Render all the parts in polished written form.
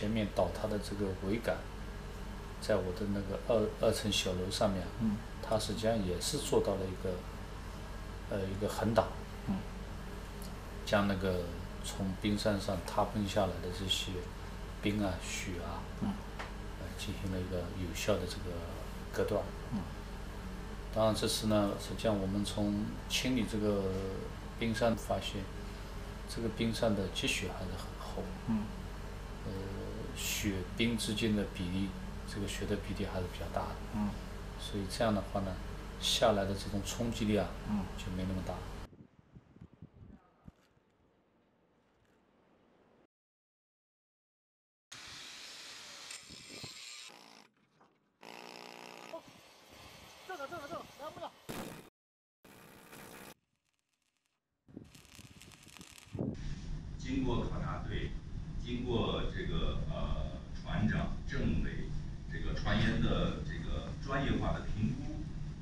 前面倒塌的这个桅杆，在我的那个二层小楼上面，它实际上也是做到了一个横挡，将那个从冰山上塌崩下来的这些冰啊、雪啊，进行了一个有效的这个隔断。当然这次呢，实际上我们从清理这个冰山发现，这个冰山的积雪还是很厚，雪冰之间的比例，这个雪的比例还是比较大的，所以这样的话呢，下来的这种冲击力啊，就没那么大。 来不了。 经过考察队，经过这个船长、政委这个船员的这个专业化的评估，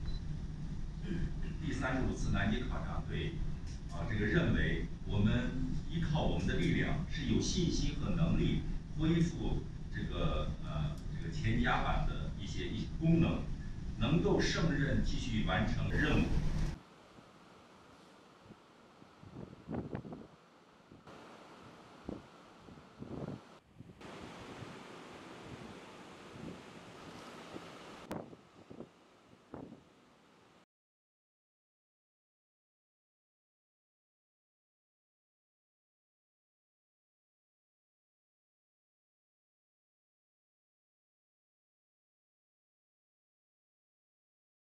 第35次南极考察队这个认为我们依靠我们的力量是有信心和能力恢复这个前甲板的一些功能，能够胜任继续完成任务。